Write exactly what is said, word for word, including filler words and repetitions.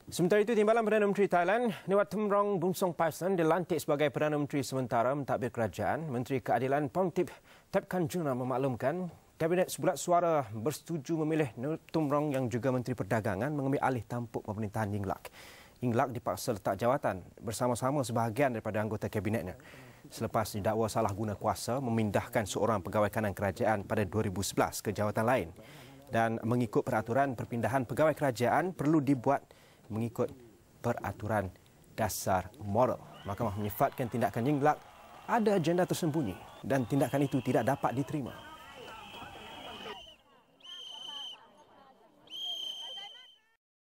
Sementara itu, Timbalan Perdana Menteri Thailand, Newat Tumrong Bungsong Paisan dilantik sebagai Perdana Menteri sementara mentadbir kerajaan. Menteri Keadilan Pongtip Tep Kanjuna memaklumkan kabinet sebulat suara bersetuju memilih Newat Tumrong yang juga Menteri Perdagangan mengambil alih tampuk pemerintahan Yingluck. Yingluck dipaksa letak jawatan bersama-sama sebahagian daripada anggota kabinetnya selepas didakwa salah guna kuasa memindahkan seorang pegawai kanan kerajaan pada dua ribu sebelas ke jawatan lain. Dan mengikut peraturan perpindahan pegawai kerajaan perlu dibuat mengikut peraturan dasar moral. Mahkamah menyifatkan tindakan Yingluck ada agenda tersembunyi dan tindakan itu tidak dapat diterima.